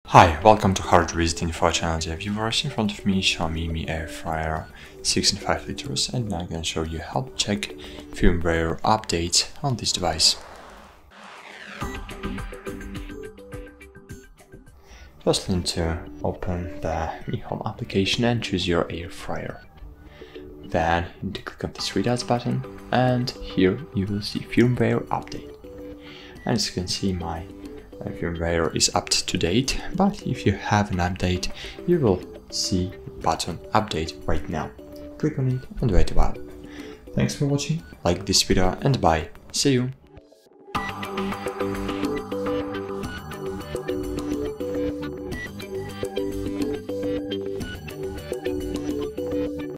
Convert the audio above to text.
Hi, welcome to Hardware Info channel, dear viewers. In front of me, Xiaomi Airfryer 6.5 liters, and now I'm going to show you how to check firmware updates on this device. First, you need to open the Mi Home application and choose your air fryer. Then you need to click on the three dots button, and here you will see firmware update. And as you can see, my firmware is up to date, but if you have an update, you will see the button update right now. Click on it and wait a while. Thanks for watching, like this video and bye, see you!